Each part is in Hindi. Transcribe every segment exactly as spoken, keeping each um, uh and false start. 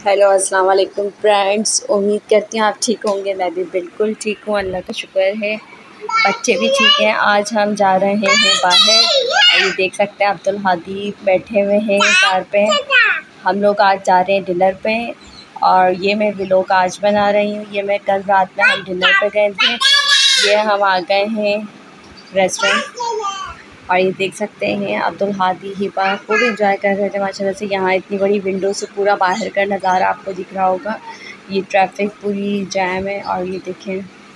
हेलो अस्सलाम वालेकुम फ्रेंड्स, उम्मीद करती हूँ आप ठीक होंगे। मैं भी बिल्कुल ठीक हूँ, अल्लाह का शुक्र है। बच्चे भी ठीक हैं। आज हम जा रहे हैं बाहर। ये देख सकते हैं अब्दुल हादी बैठे हुए हैं कार पे। हम लोग आज जा रहे हैं डिनर पे और ये मैं व्लॉग आज बना रही हूँ। ये मैं कल रात में हम डिनर पे गए थे। ये हम आ गए हैं रेस्टोरेंट और ये देख सकते हैं अब्दुल हादी हिबा खूब इंजॉय कर रहे थे माशाल्लाह से। यहाँ इतनी बड़ी विंडो से पूरा बाहर का नज़ारा आपको दिख रहा होगा। ये ट्रैफिक पूरी जैम है और ये देखें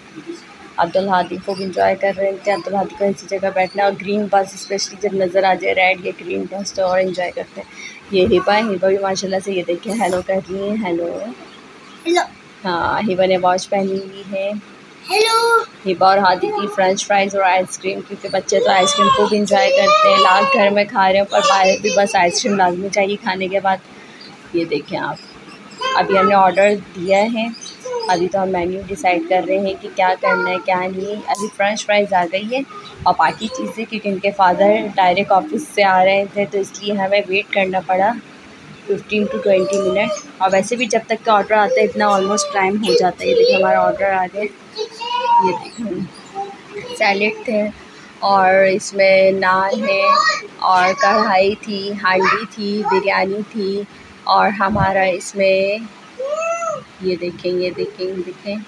अब्दुल हादी खूब इंजॉय कर रहे थे। अब्दुल हादी को ऐसी जगह बैठना और ग्रीन बस स्पेशली जब नज़र आ जाए रेड, ये ग्रीन बस तो और इंजॉय करते हैं। ये हिबा है, हिबा भी माशाल्लाह से ये देखें हेलो कर रही है। Hello hello. हाँ, हिबा ने वॉच पहनी हुई है। हेलो। हिबा और हादी की फ्रेंच फ्राइज़ और आइसक्रीम, क्योंकि बच्चे तो आइसक्रीम खूब इंजॉय करते हैं। लाख घर में खा रहे हैं पर बाहर भी बस आइसक्रीम लाजमी चाहिए खाने के बाद। ये देखें आप, अभी हमने ऑर्डर दिया है। अभी तो हम मेन्यू डिसाइड कर रहे हैं कि क्या करना है क्या नहीं। अभी फ्रेंच फ्राइज़ आ गई है और बाकी चीज़ें, क्योंकि इनके फादर डायरेक्ट ऑफिस से आ रहे थे तो इसलिए हमें वेट करना पड़ा फिफ्टीन टू ट्वेंटी मिनट। और वैसे भी जब तक का ऑर्डर आता है इतना ऑलमोस्ट टाइम हो जाता है। ये देखिए हमारा ऑर्डर आ गया। ये देखें सैलेड थे और इसमें नान है और कढ़ाई थी, हांडी थी, बिरयानी थी और हमारा इसमें ये देखें ये देखें ये देखें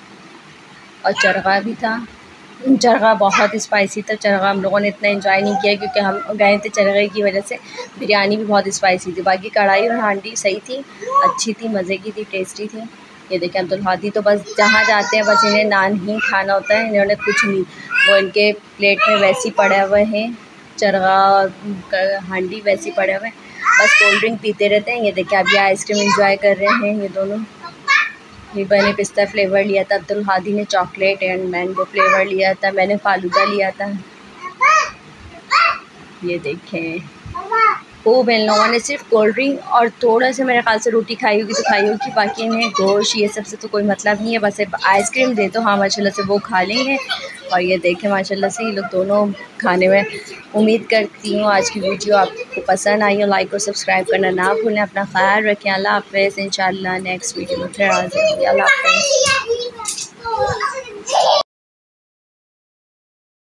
और चरगा भी था। चरगा बहुत स्पाइसी था। चरगा हम लोगों ने इतना एंजॉय नहीं किया क्योंकि हम गए थे चरगे की वजह से। बिरयानी भी बहुत स्पाइसी थी। बाकी कढ़ाई और हांडी सही थी, अच्छी थी, मज़े की थी, टेस्टी थी। ये देखें अब्दुल हादी तो बस जहाँ जाते हैं बस इन्हें नान ही खाना होता है। इन्होंने कुछ नहीं, वो इनके प्लेट में वैसे ही पड़े हुए हैं। चरगा हांडी वैसे ही पड़े हुए हैं, बस कोल्ड ड्रिंक पीते रहते हैं। ये देखें अभी आइसक्रीम इंजॉय कर रहे हैं ये दोनों। हिबा ने पिस्ता फ्लेवर लिया था, अब्दुल हादी ने चॉकलेट एंड मैंगो फ्लेवर लिया था, मैंने फालूदा लिया था। ये देखें खूब इन लोगों ने सिर्फ कोल्ड ड्रिंक और थोड़ा सा मेरे ख्याल से रोटी खाई होगी तो खाई होगी। बाकी इन्हें गोश्त ये सब से तो कोई मतलब नहीं है, बस आइसक्रीम दे तो हाँ माशाल्लाह से वो खा लेंगे। और ये देखें माशाल्लाह से ये लोग दोनों खाने में। उम्मीद करती हूँ आज की वीडियो आपको पसंद आई हो। लाइक और सब्सक्राइब करना ना भूलें। अपना ख्याल रखें। अल्लाह हाफ़िज़। इंशाअल्लाह नेक्स्ट वीडियो में फिर आ जाएंगे। अल्लाह हाफ़िज़।